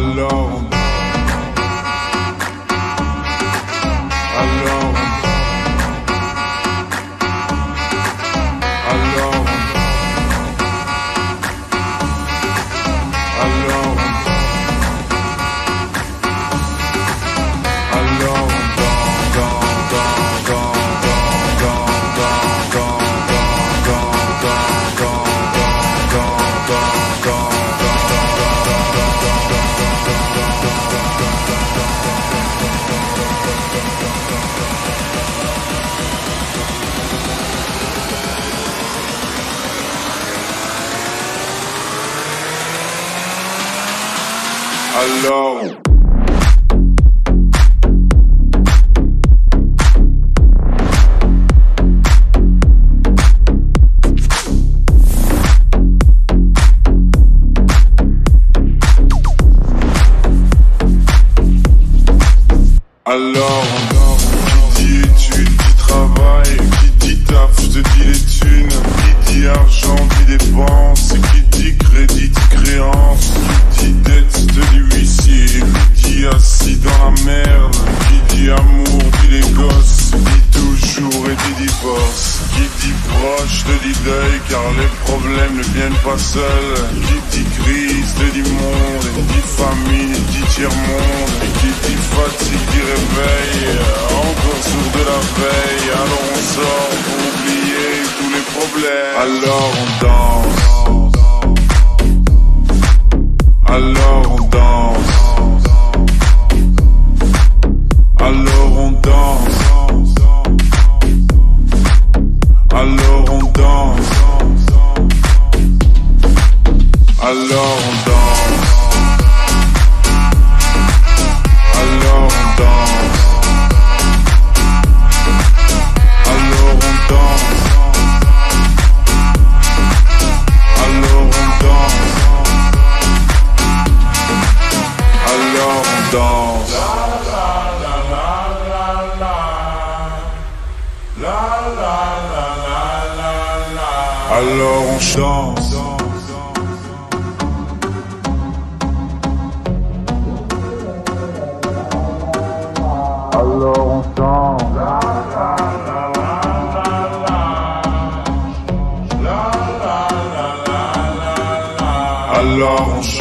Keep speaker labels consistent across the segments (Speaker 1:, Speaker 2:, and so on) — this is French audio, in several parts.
Speaker 1: Alors qui dit études, qui travail, qui dit taf, je te dis les thunes, qui dit argent, dit dépenses, qui dit crédit, dit créance, qui dit dette, je te dis huissier, qui dit assis dans la merde, qui dit amour, dit les gosses, dit toujours et dit divorce, qui dit proche, te dit deuil, car les problèmes ne viennent pas seuls, qui dit crise, te dit monde, qui dit famine, dit tiers-monde, qui dit fatigue, dit réveil, encore sourd de la veille, alors on sort pour oublier tous les problèmes, alors on danse, alors on danse, alors on danse, alors on danse, alors on danse, alors on danse, alors on danse, alors on danse, alors on danse. Alors on chante. Alors on chante. Alors on chante.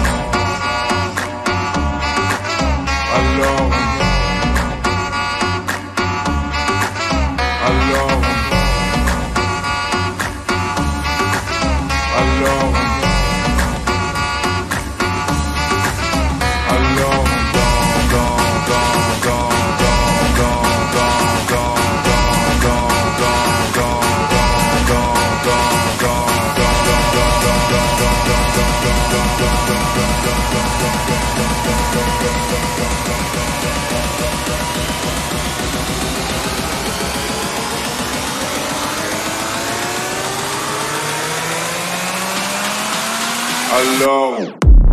Speaker 1: Alors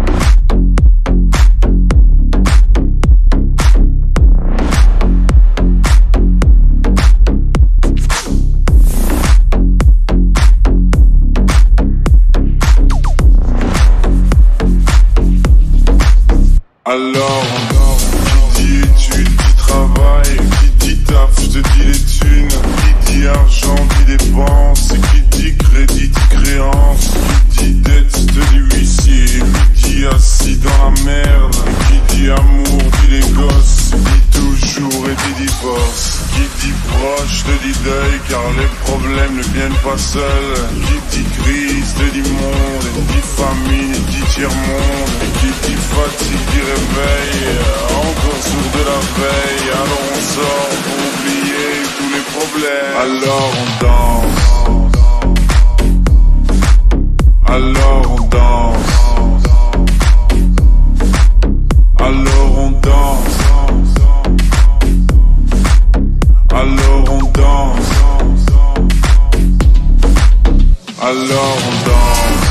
Speaker 1: qui dit études, qui travail, qui dit taf, je te dis les thunes, qui dit argent, dit dépenses, qui dit crédit, dit créance, qui dit dette, je te dis huissier, qui dit assis dans la merde, qui dit amour, dit les gosses, dit toujours et dit divorce, qui dit proche, te dit deuil, car les problèmes ne viennent pas seuls, qui dit crise, te dit monde, dit famine, dit tiers-monde, qui dit fatigue, dit réveil, encore sourd de la veille, alors on sort pour oublier tous les problèmes, alors on danse, alors on danse, alors on danse, alors on danse, alors on danse,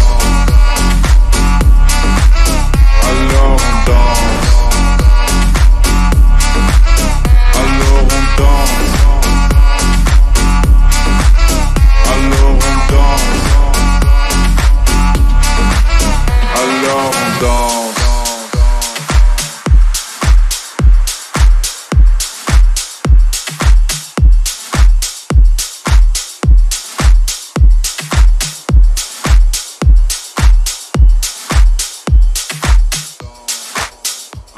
Speaker 1: alors on danse, alors on danse, alors on danse, alors on danse.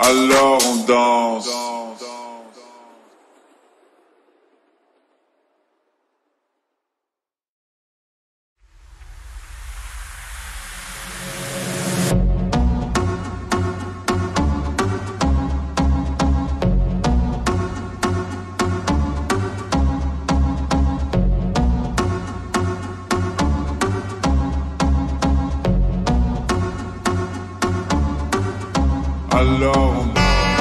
Speaker 1: alors on danse. Alors on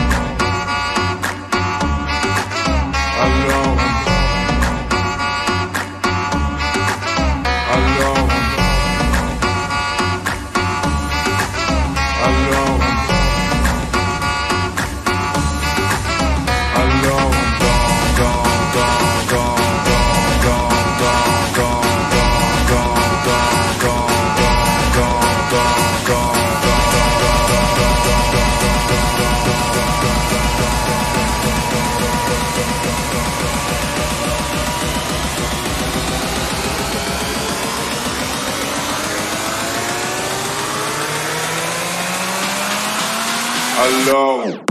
Speaker 1: alors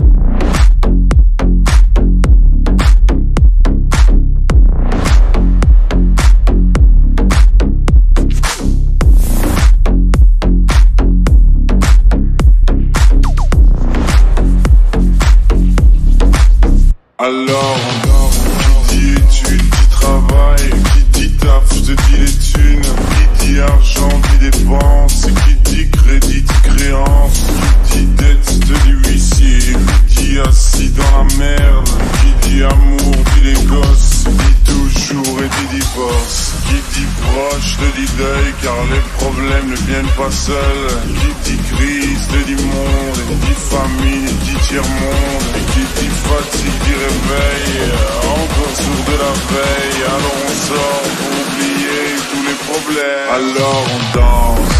Speaker 1: qui dit études, qui travaille, qui dit taf, je te dis les thunes, qui dit argent, dit dépenses, qui dit crédit, dit créance, qui dit dette, je te dis huissier, qui dit assis dans la merde, qui dit amour, dit les gosses, dit toujours et dit divorce, qui dit proche, te dit deuil, car les problèmes ne viennent pas seuls, qui dit crise, te dit monde, qui dit famine, dit tiers-monde, qui dit fatigue, dit réveil, encore sourd de la veille, alors on sort pour oublier tous les problèmes, alors on danse,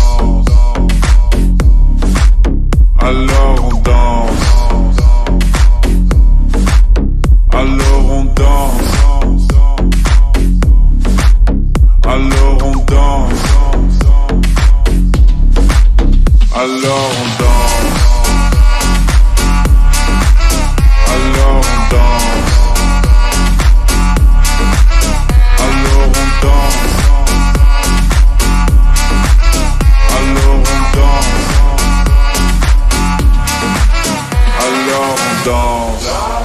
Speaker 1: alors on danse, alors on danse, alors on danse, alors on danse, alors on danse, alors on danse, alors on danse, alors on danse.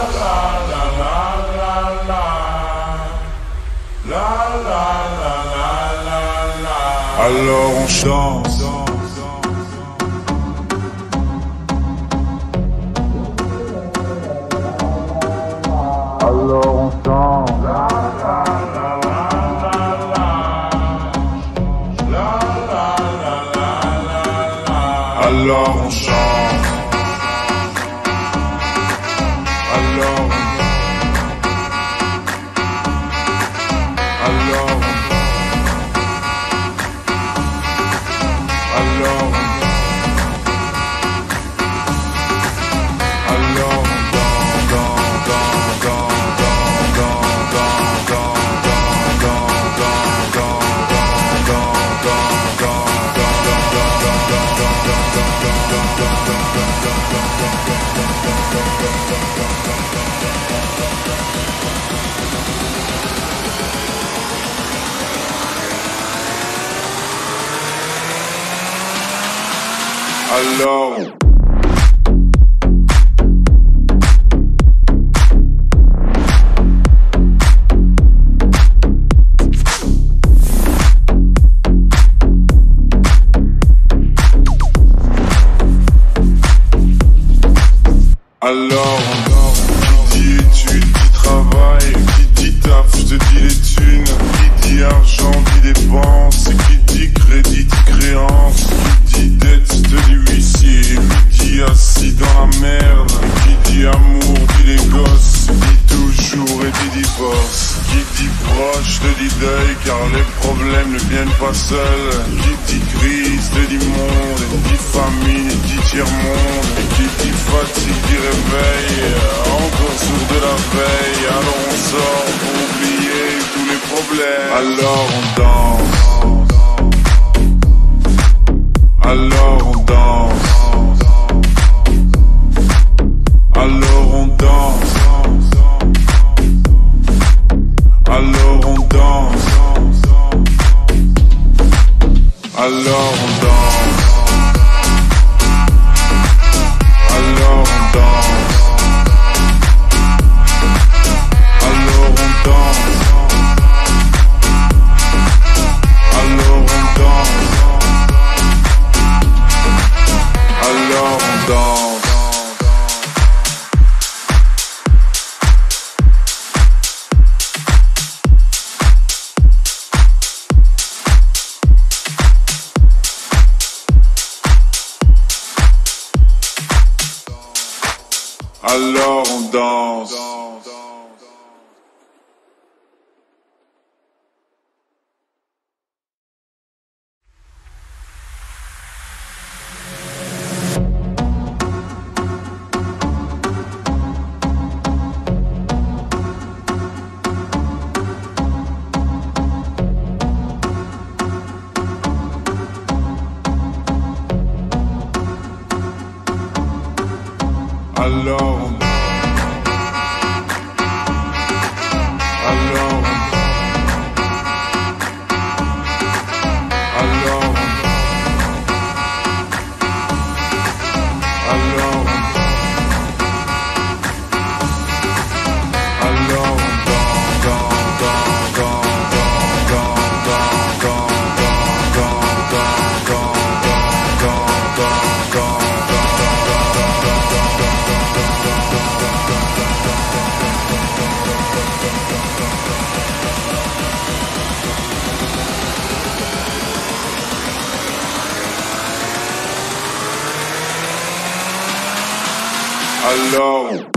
Speaker 1: Alors on danse. Alors on danse. Alors on chante. Alors qui dit études, qui travaille, qui dit taf, je te dis les thunes, qui dit argent, dit dépenses, qui dit crédit, dit créance, qui dit dette, je te dis huissier, qui dit assis dans la merde, qui dit amour, dit les gosses, dit toujours et dit divorce, qui dit proche, te dit deuil, car les problèmes ne viennent pas seuls, qui dit crise, te dit monde, dit famine, dit tiers-monde, qui dit fatigue, dit réveil, encore sourd de la veille, alors on sort pour oublier tous les problèmes, alors on danse, alors on danse, Alors on danse. Alors on danse. Alors on danse. Alors on danse. Alors on danse. Alors on danse. Alors on Alors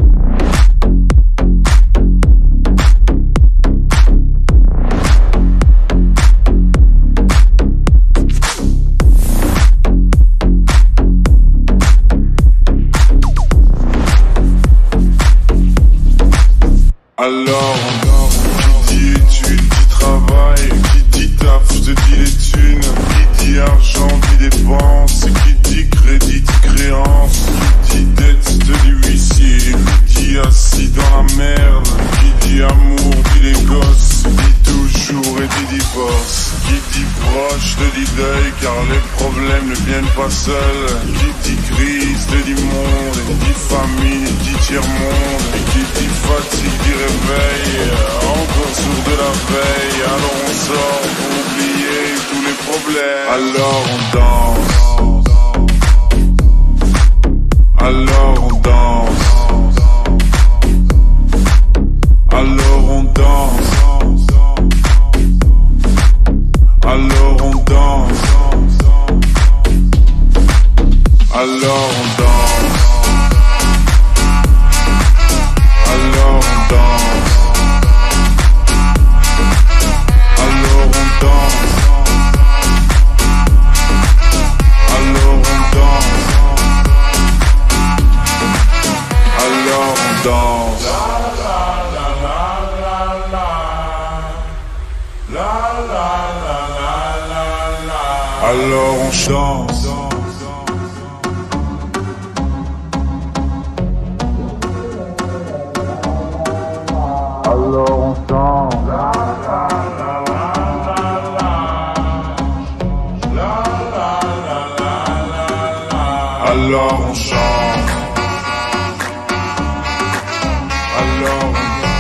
Speaker 1: qui dit études, qui travaille, qui dit taf, je te dis les thunes, qui dit argent, dit dépenses, qui dit crédit, dit créance, qui dit dette, je te dis huissier, qui dit assis dans la merde, qui dit amour, dit les gosses, dit toujours et dit divorce, qui dit proche, te dit deuil, car les problèmes ne viennent pas seuls, qui dit crise, te dit monde, et dit famine, dit tiers-monde, et qui dit fatigue, dit réveil, encore sourd de la veille, alors on sort pour oublier tous les problèmes, alors on danse, alors on danse, alors on danse, alors on danse, alors on danse, alors on danse, alors on danse, alors on danse, alors on danse. Alors on danse. Alors on danse. Alors on chante. Alors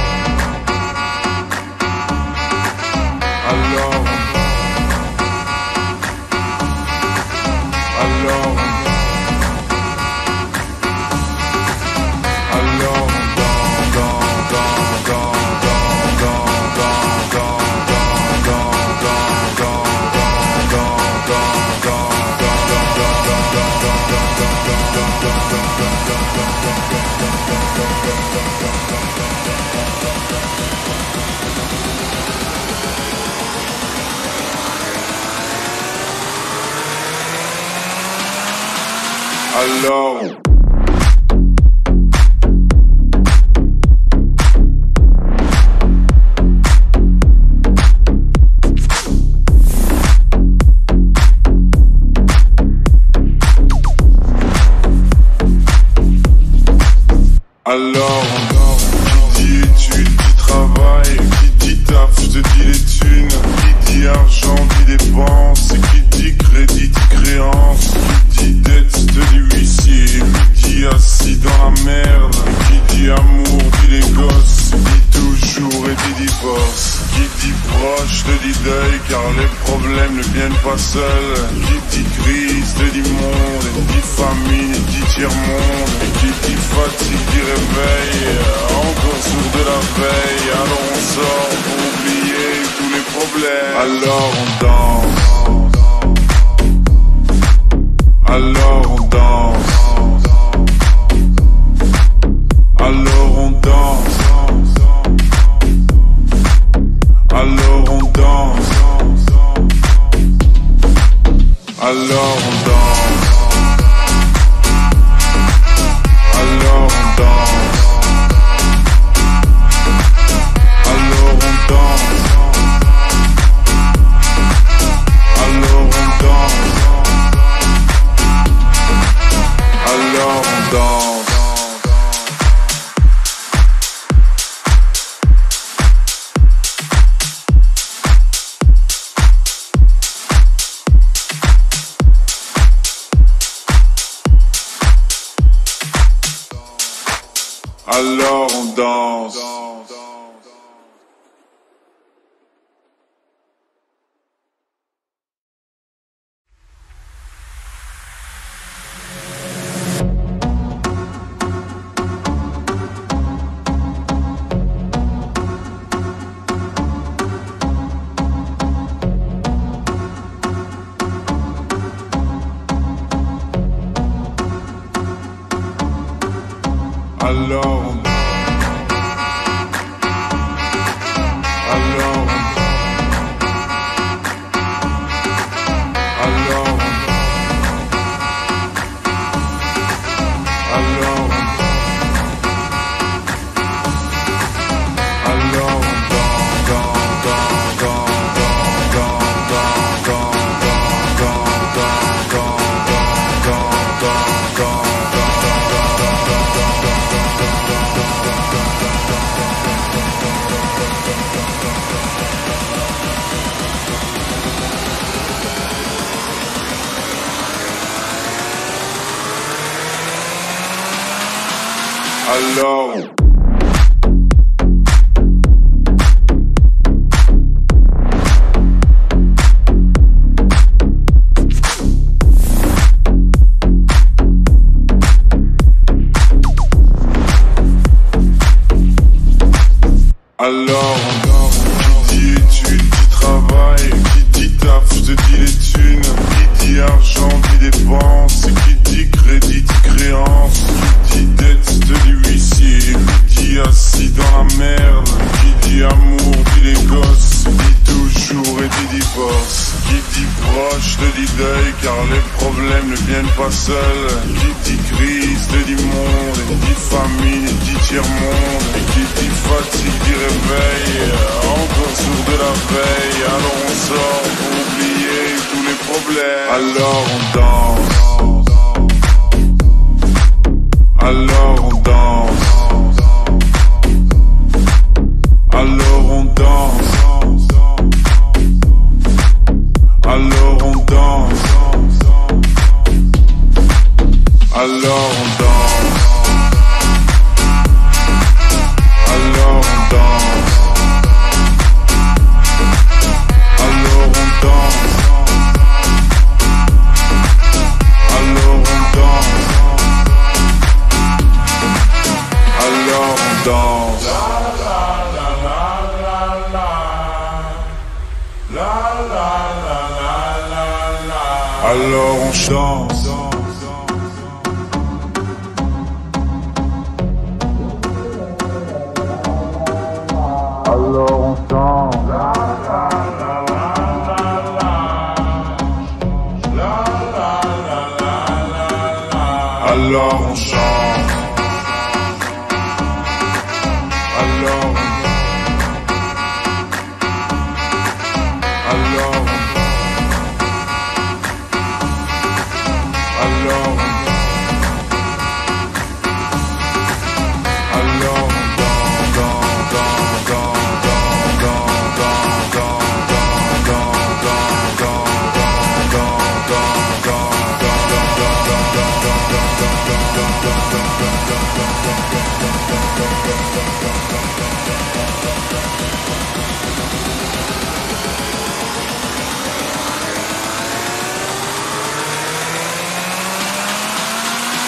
Speaker 1: qui dit études, qui travaille, qui dit taf, je te dis les thunes, qui dit argent, dit dépenses, qui dit crédit. pas seuls. Qui dit crise te dit monde, et dit famine, et dit tiers-monde. Et qui dit fatigue dit réveil, encore sourd de la veille. Alors on sort pour oublier tous les problèmes. Alors on danse, alors on danse, alors on danse, alors on danse, alors on danse, alors on danse, alors on danse, alors on danse, alors on danse. Alors on danse. Alors on alors qui dit études, qui travaille, qui dit taf, je te dis les thunes. Qui dit argent, dit dépenses, et qui dit crédit, dit créance. Qui dit dette, je te dis huissier, qui dit assis dans la merde. Qui dit amour, dit les gosses, dit toujours et dit divorce. Qui dit proche, te dit deuil, car les problèmes ne viennent pas seuls. Qui dit crise, te dit monde, et dit famine, et dit tiers-monde. Et qui dit fatigue, dit réveil, encore sourd de la veille. Alors on sort pour oublier tous les problèmes. Alors on danse, alors on danse, alors on danse, alors on danse, alors on danse, alors on danse, alors on danse, alors on danse, alors on danse. Alors on danse. Alors on danse. Alors on chante. Alors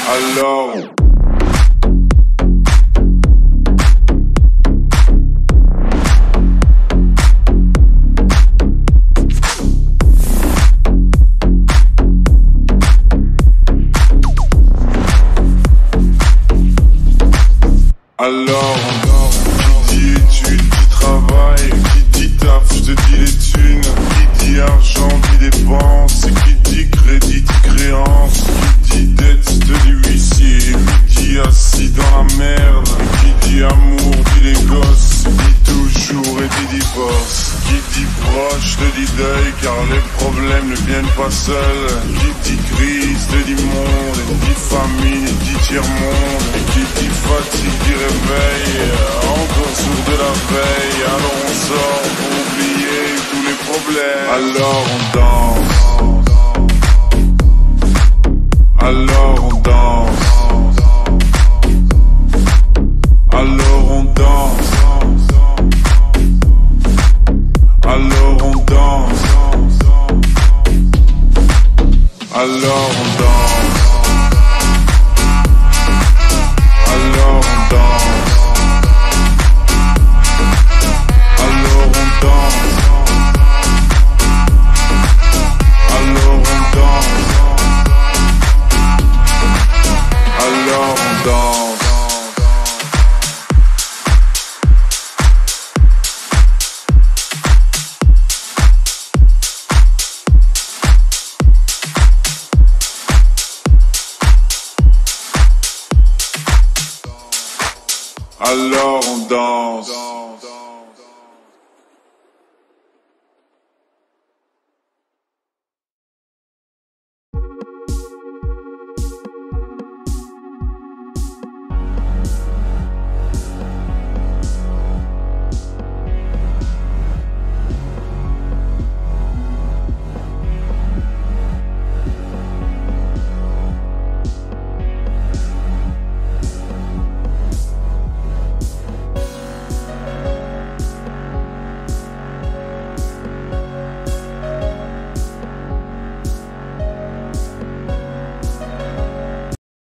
Speaker 1: Alors qui dit études, dit travail, qui dit taf, je te dis les thunes, qui dit argent, dit dépenses, et qui dit crédit, dit créance, qui dit dette, je te dis huissier, qui dit assis dans la merde, qui dit amour, dit les gosses, dit toujours et dit divorce, qui dit proche, te dit deuil, car les problèmes ne viennent pas seuls, qui dit crise, te dit monde, et dit famine, et dit tiers-monde, et qui dit fatigue, dit réveil, encore sourd de la veille, alors on sort pour oublier tous les problèmes, alors on danse, alors on danse, alors on danse, alors on danse, alors on danse, alors on danse, alors on danse, alors on danse, alors on danse. Alors on danse.